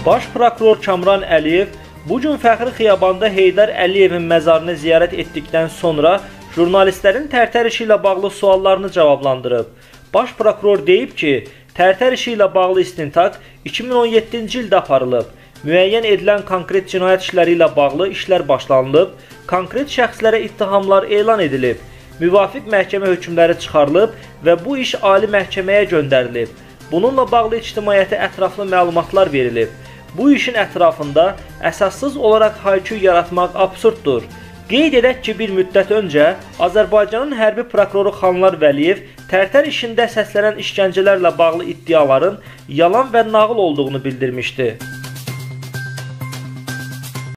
Baş prokuror Kamran Əliyev bugün Fəxri Xiyabanda Heydər Əliyevin məzarını ziyarət etdikdən sonra jurnalistlərin Tərtər işi ilə bağlı suallarını cavablandırıb. Baş prokuror deyib ki, Tərtər işi ilə bağlı istintaq 2017-ci ildə aparılıb. Müəyyən edilən konkret cinayət işləri ilə bağlı işlər başlanılıb, konkret şəxslərə ittihamlar elan edilib, müvafiq məhkəmə hökmləri çıxarılıb və bu iş ali məhkəməyə göndərilib. Bununla bağlı ictimaiyyətə ətraflı məlumatlar verilib. Bu işin ətrafında əsassız olaraq haykü yaratmaq absurddur. Qeyd edək ki, bir müddət öncə Azərbaycanın hərbi prokuroru Xanlar Vəliyev Tərtər işində səslənən işgəncələrlə bağlı iddiaların yalan və nağıl olduğunu bildirmişdi.